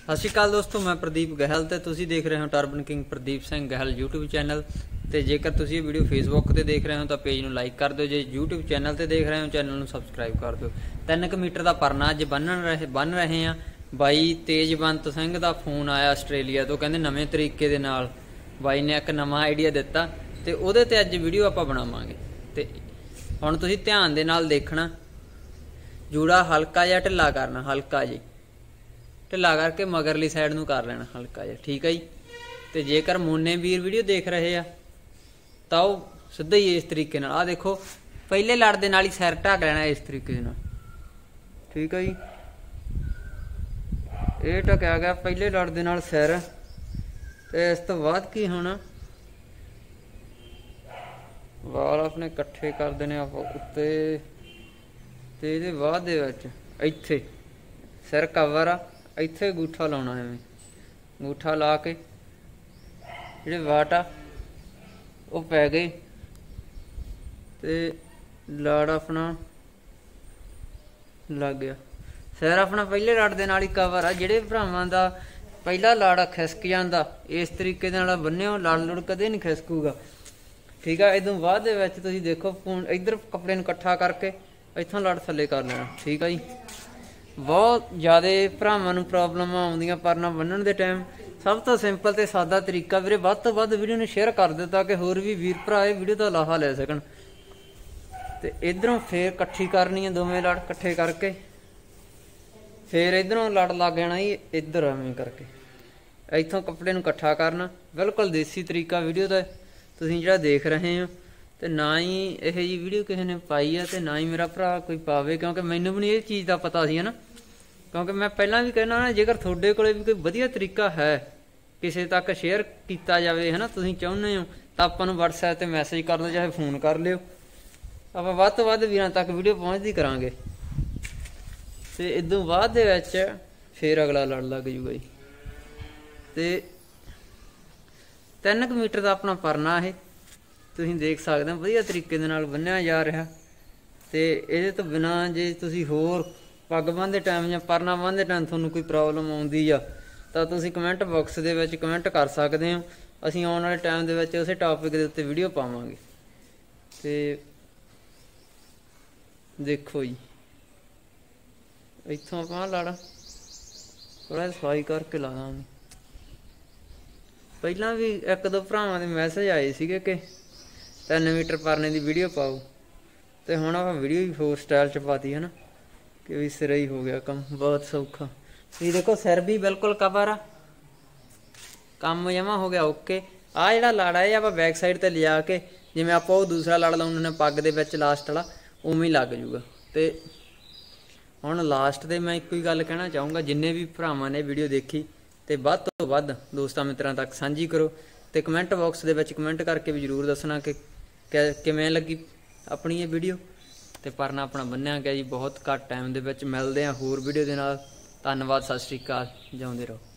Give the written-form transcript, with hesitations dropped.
सत श्री अकाल दोस्तों, मैं प्रदीप गहल तो तुसी देख रहे हो turban king Pradeep Singh Gahal YouTube channel. तो जेकर तुसी ये वीडियो फेसबुक ते देख रहे हो तो पेज में लाइक कर दो, जो यूट्यूब चैनल ते देख रहे हो चैनल में सबसक्राइब कर दो। 3 मीटर का परना अज बन रहे हैं। बाई तेजवंत सिंह का फोन आया आस्ट्रेलिया तो, कहते नवे तरीके दे नाल बाई ने एक नवा आइडिया दिता तो वो अज वीडियो आप बनावांगे। तो हुण तुसी ध्यान दे नाल देखना, जूड़ा हल्का जिहा ढिला करना, हल्का जी ढिला करके मगरली साइड नूं कर लेना हल्का जिहा, ठीक है जी। तो जेकर मोने वीर वीडियो देख रहे आ तो सीधा ही इस तरीके नाल, आ देखो पहले लड़ दे नाल ही सिर ढक लेना इस तरीके नाल, ठीक है जी। ये ढकिया गया पहले लड़ दे नाल सिर। तो इस तो बाद की होना, वाल अपने कट्ठे कर देने आप उत्ते, ते इहदे बाद दे विच इत्थे सिर कवर आ, इत्थे अंगूठा लाउणा, एवें अंगूठा ला के जिहड़े वाट आ वो पै गए। ते लड़ अपना लग गया, सिर अपना पहले लड़ दे नाल ही कवर आ। जिहड़े भरावां दा पहला लड़ खिसक जांदा इस तरीके दे नाल बन्निओ, लड़ लुड़ कदे नहीं खिसकूगा, ठीक है। इदों बाद दे विच तुसीं देखो फोन इधर कपड़े नूं इकट्ठा करके इत्थों लड़ थल्ले कर लेना, ठीक है जी। बहुत ज़्यादा भरावां नूं प्रॉब्लम आउंदियां परना बन्नण दे टाइम। सब तो सिंपल तो सादा तरीका वीरे, वध तो वध वीडियो नूं शेयर कर दो ताकि होर भी वीर भरा इह वीडियो दा लाहा लै सकण। ते इधरों फिर कट्ठी करनी है, दोवें लड़ कट्ठे करके फिर इधरों लड़ लग जाना ही इधर एवें करके, इत्थों कपड़े नूं इकट्ठा करना। बिल्कुल देसी तरीका वीडियो दा तुसीं जिहड़ा देख रहे हो। तो ना ही यह जी वीडियो किसी ने पाई है तो ना ही मेरा भरा कोई पावे, क्योंकि मैनू भी नहीं ये चीज़ का पता सी है ना। क्योंकि मैं पहला भी कहना ना, जेकर थोड़े कोले भी कोई वधिया तरीका है किसी तक शेयर किया जाए है ना, तुसीं चाहुंदे हो तो आपां नूं WhatsApp ते मैसेज कर दो, चाहे फोन कर लिओ, आपां वध तो वध वीरां तक वीडियो पहुँचदी करांगे। तो इदों बाद दे विच फिर अगला लड़ लग जूगा जी। तो 3 मीटर का अपना परना है, तुसीं देख सकते हो वधिया तरीके दे नाल बन्निया जा रहा। तो ये तो बिना जे तुसीं होर पग बन्नदे टाइम या परना बन्नदे टाइम तुहानूं कोई प्रॉब्लम आउंदी आ तो तुसीं कमेंट बॉक्स दे विच कमेंट कर सकते हो। असीं आउण वाले टाइम दे विच उसे टॉपिक दे उत्ते वीडियो पावांगे। तो देखो जी, इत्थों आपां लाड़ा थोड़ा सफाई करके ला दांगे। पहलां भी 1-2 भरावां दे मैसेज आए सीगे कि 3 मीटर परने की वीडियो पाओ, तो हुण आपां वीडियो भी होर स्टाइल च पाती है ना, कि भी सिर ही हो गया कम, बहुत सौखा। ये देखो सिर भी बिल्कुल कवर आ, काम जमा हो गया ओके। आ जिहड़ा लाड़ा है आपां बैक साइड ते लिजा के जिवें आपां दूसरा लड़ लाउंदे ने पग दे विच लास्ट वाला, उवें ही लग जूगा। तो हुण लास्ट ते मैं इक्को ही गल कहना चाहूँगा, जिन्ने भी भरावां ने वीडियो देखी तो वध तो वध दोस्तां मित्रां तक साझी करो। तो कमेंट बॉक्स दे विच कमेंट करके भी जरूर दसना कि किवें लगी अपनी ये वीडियो। तो परना अपना बन्निया गया जी बहुत घट टाइम दे विच। मिलदे हां होर वीडियो दे नाल। धन्नवाद, सत श्री अकाल, जिउंदे रहो।